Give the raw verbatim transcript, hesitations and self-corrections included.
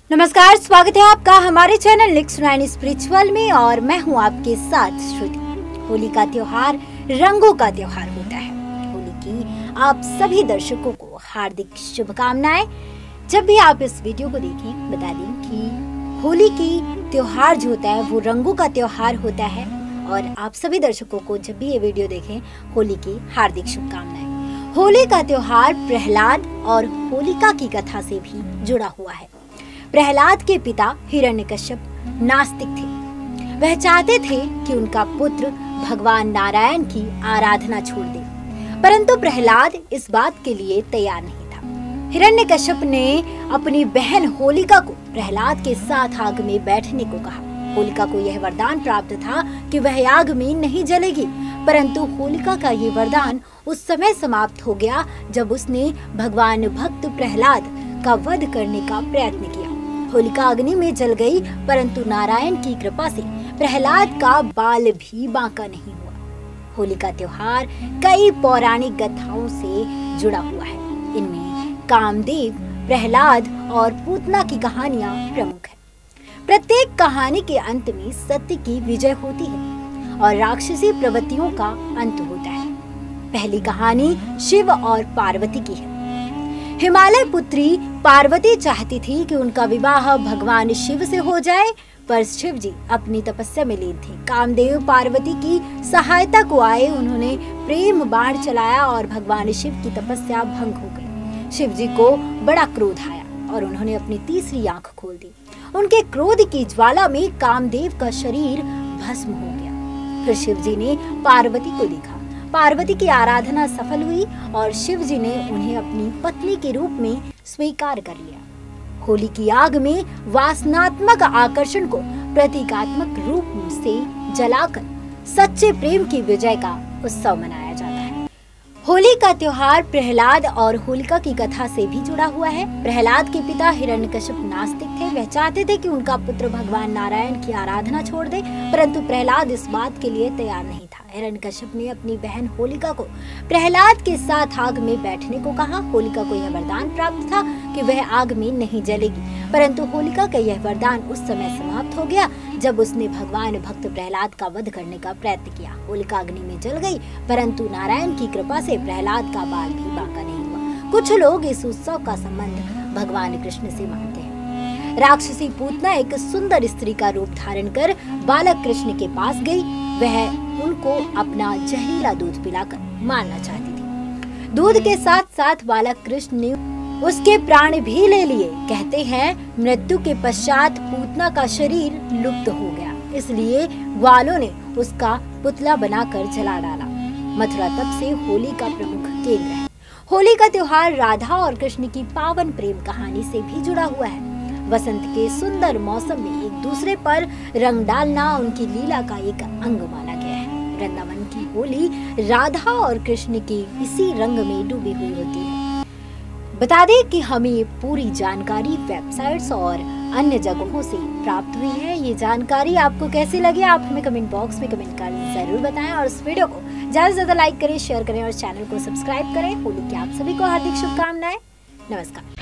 नमस्कार, स्वागत है आपका हमारे चैनल लिक्स नाइन स्पिरिचुअल में और मैं हूं आपके साथ श्रुति। होली का त्योहार रंगों का त्योहार होता है। होली की आप सभी दर्शकों को हार्दिक शुभकामनाएं। जब भी आप इस वीडियो को देखें, बता दें कि होली की त्योहार जो होता है वो रंगों का त्योहार होता है और आप सभी दर्शकों को जब भी ये वीडियो देखें, होली की हार्दिक शुभकामनाएं। होली का त्योहार प्रहलाद और होलिका की कथा से भी जुड़ा हुआ है। प्रहलाद के पिता हिरण्यकश्यप नास्तिक थे। वह चाहते थे कि उनका पुत्र भगवान नारायण की आराधना छोड़ दे, परंतु प्रहलाद इस बात के लिए तैयार नहीं था। हिरण्यकश्यप ने अपनी बहन होलिका को प्रहलाद के साथ आग में बैठने को कहा। होलिका को यह वरदान प्राप्त था कि वह आग में नहीं जलेगी, परंतु होलिका का ये वरदान उस समय समाप्त हो गया जब उसने भगवान भक्त प्रहलाद का वध करने का प्रयत्न किया। होलिका अग्नि में जल गई, परंतु नारायण की कृपा से प्रहलाद का बाल भी बांका नहीं हुआ। होली का त्योहार कई पौराणिक गाथाओं से जुड़ा हुआ है। इनमें कामदेव, प्रहलाद और पूतना की कहानियां प्रमुख है। प्रत्येक कहानी के अंत में सत्य की विजय होती है और राक्षसी प्रवृत्तियों का अंत होता है। पहली कहानी शिव और पार्वती की है। हिमालय पुत्री पार्वती चाहती थी कि उनका विवाह भगवान शिव से हो जाए, पर शिव जी अपनी तपस्या में लीन थे। कामदेव पार्वती की सहायता को आए। उन्होंने प्रेम बाण चलाया और भगवान शिव की तपस्या भंग हो गई। शिव जी को बड़ा क्रोध आया और उन्होंने अपनी तीसरी आंख खोल दी। उनके क्रोध की ज्वाला में कामदेव का शरीर भस्म हो गया। फिर शिव जी ने पार्वती को देखा। पार्वती की आराधना सफल हुई और शिव जी ने उन्हें अपनी पत्नी के रूप में स्वीकार कर लिया। होली की आग में वासनात्मक आकर्षण को प्रतीकात्मक रूप से जलाकर सच्चे प्रेम की विजय का उत्सव मनाया जाता है। होली का त्योहार प्रहलाद और होलिका की कथा से भी जुड़ा हुआ है। प्रहलाद के पिता हिरण्यकश्यप नास्तिक थे। वह चाहते थे कि उनका पुत्र भगवान नारायण की आराधना छोड़ दे, परंतु प्रहलाद इस बात के लिए तैयार नहीं था। हिरण्यकश्यप ने अपनी बहन होलिका को प्रहलाद के साथ आग में बैठने को कहा। होलिका को यह वरदान प्राप्त था कि वह आग में नहीं जलेगी, परंतु होलिका का यह वरदान उस समय समाप्त हो गया जब उसने भगवान भक्त प्रहलाद का वध करने का प्रयत्न किया। होलिका अग्नि में जल गई, परंतु नारायण की कृपा से प्रहलाद का बाल भी बांका नहीं हुआ। कुछ लोग इस उत्सव का संबंध भगवान कृष्ण से मानते हैं। राक्षसी पूतना एक सुंदर स्त्री का रूप धारण कर बालक कृष्ण के पास गई। वह उनको अपना जहरीला दूध पिलाकर मारना चाहती थी। दूध के साथ साथ बालक कृष्ण ने उसके प्राण भी ले लिए। कहते हैं मृत्यु के पश्चात पूतना का शरीर लुप्त हो गया, इसलिए ग्वालों ने उसका पुतला बनाकर जला डाला। मथुरा तब से होली का प्रमुख केंद्र है। होली का त्योहार राधा और कृष्ण की पावन प्रेम कहानी से भी जुड़ा हुआ है। वसंत के सुंदर मौसम में एक दूसरे पर रंग डालना उनकी लीला का एक अंग माना गया है। वृंदावन की होली राधा और कृष्ण की इसी रंग में डूबी हुई होती है। बता दें कि हमें ये पूरी जानकारी वेबसाइट्स और अन्य जगहों से प्राप्त हुई है। ये जानकारी आपको कैसी लगी, आप हमें कमेंट बॉक्स में कमेंट कर जरूर बताएं और इस वीडियो को ज्यादा से ज्यादा लाइक करें, शेयर करें और चैनल को सब्सक्राइब करें। होली की आप सभी को हार्दिक शुभकामनाएं। नमस्कार।